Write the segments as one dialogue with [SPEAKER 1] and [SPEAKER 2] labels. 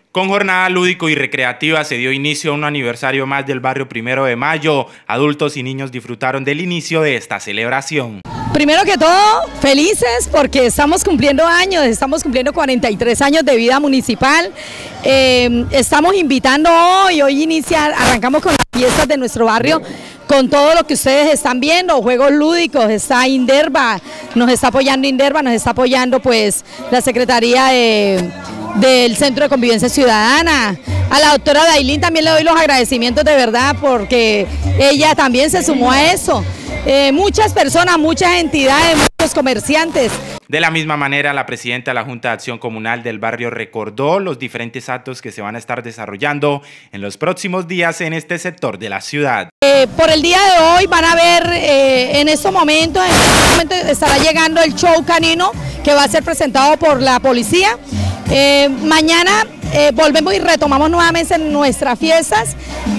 [SPEAKER 1] Con jornada lúdico y recreativa se dio inicio a un aniversario más del barrio 1 de Mayo. Adultos y niños disfrutaron del inicio de esta celebración.
[SPEAKER 2] Primero que todo, felices porque estamos cumpliendo años, estamos cumpliendo 43 años de vida municipal. Estamos invitando hoy arrancamos con las fiestas de nuestro barrio, con todo lo que ustedes están viendo, juegos lúdicos, está Inderva, nos está apoyando pues la Secretaría del Centro de Convivencia Ciudadana. A la doctora Dailín también le doy los agradecimientos de verdad porque ella también se sumó a eso. Muchas personas, muchas entidades, muchos comerciantes.
[SPEAKER 1] De la misma manera, la presidenta de la Junta de Acción Comunal del barrio recordó los diferentes actos que se van a estar desarrollando en los próximos días en este sector de la ciudad.
[SPEAKER 2] Por el día de hoy van a ver, en este momento estará llegando el show canino que va a ser presentado por la policía. Mañana volvemos y retomamos nuevamente nuestras fiestas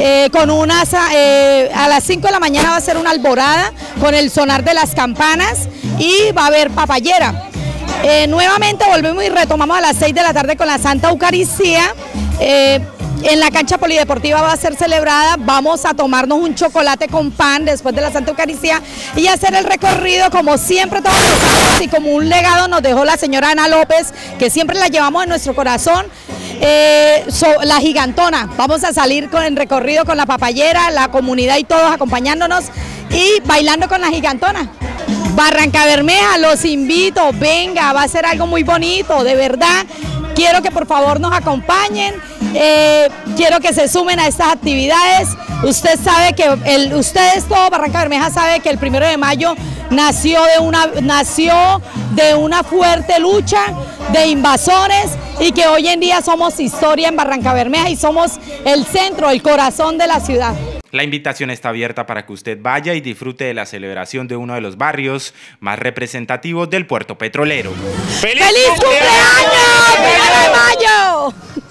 [SPEAKER 2] a las 5 de la mañana va a ser una alborada con el sonar de las campanas y va a haber papayera. Nuevamente volvemos y retomamos a las 6 de la tarde con la Santa Eucaristía. En la cancha polideportiva va a ser celebrada, vamos a tomarnos un chocolate con pan después de la Santa Eucaristía y hacer el recorrido como siempre todos los años y como un legado nos dejó la señora Ana López, que siempre la llevamos en nuestro corazón, la gigantona. Vamos a salir con el recorrido con la papayera, la comunidad y todos acompañándonos y bailando con la gigantona. Barrancabermeja, los invito, venga, va a ser algo muy bonito, de verdad. Quiero que por favor nos acompañen, quiero que se sumen a estas actividades. Usted sabe que todo Barrancabermeja sabe que el 1 de mayo nació de una fuerte lucha de invasores y que hoy en día somos historia en Barrancabermeja y somos el centro, el corazón de la ciudad.
[SPEAKER 1] La invitación está abierta para que usted vaya y disfrute de la celebración de uno de los barrios más representativos del puerto petrolero.
[SPEAKER 2] ¡Feliz cumpleaños! ¡1 de mayo!